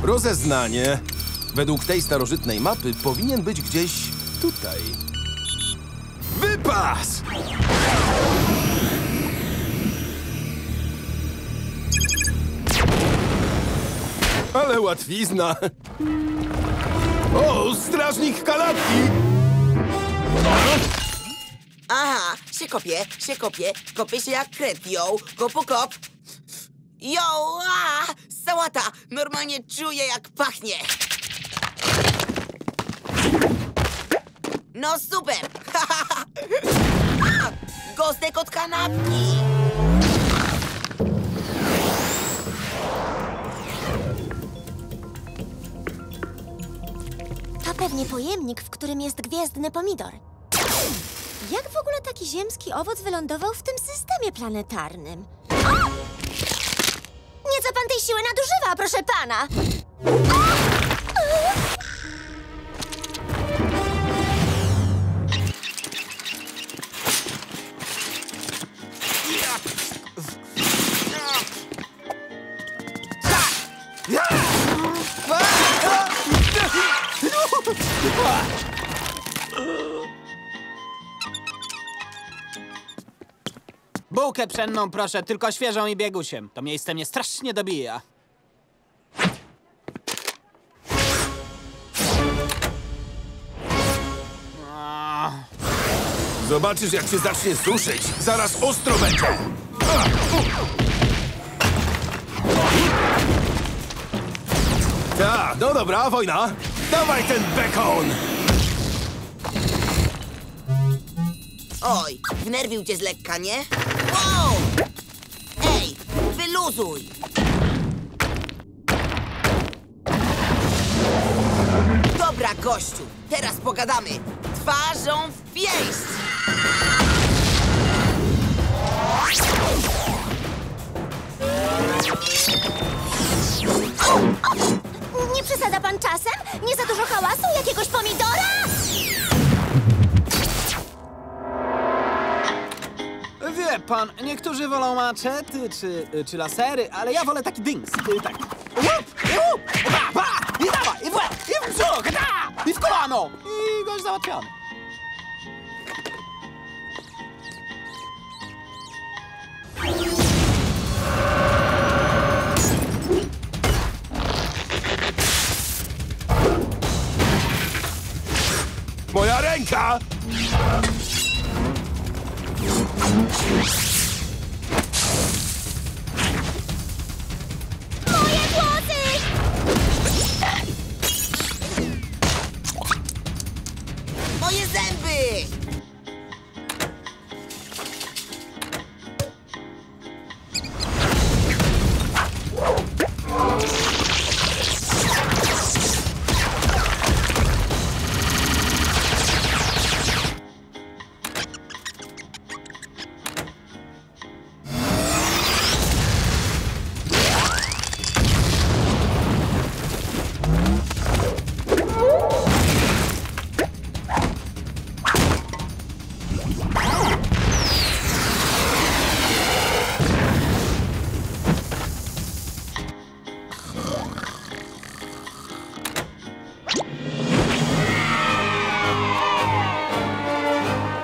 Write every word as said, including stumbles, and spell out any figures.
Rozeznanie. Według tej starożytnej mapy powinien być gdzieś tutaj. Wypas! Ale łatwizna. O, strażnik kalatki! Aha, się kopię, się kopię, kopię się jak kret, yo, kopu kop. Yo, a, sałata, normalnie czuję jak pachnie. No super, gostek od kanapki. To pewnie pojemnik, w którym jest gwiezdny pomidor. Jak w ogóle taki ziemski owoc wylądował w tym systemie planetarnym? O! Nieco pan tej siły nadużywa, proszę pana! Bułkę pszenną proszę, tylko świeżą i biegusiem. To miejsce mnie strasznie dobija. Zobaczysz, jak się zacznie suszyć. Zaraz ostro będzie. Tak, no dobra, wojna. Dawaj ten bekon. Oj, wnerwił cię z lekka, nie? Wow! Ej, wyluzuj! Dobra, gościu, teraz pogadamy. Twarzą w pięść! Nie przesadza pan czasem? Nie za dużo hałasu? Jakiegoś pomidora? Wie pan, niektórzy wolą maczety czy, czy lasery, ale ja wolę taki dings. y, Tak. Łup, i łup, pa, pa, i dawaj, i w łeb, i w brzuch, ta, i w kolano. I gość załatwiony. Moja ręka!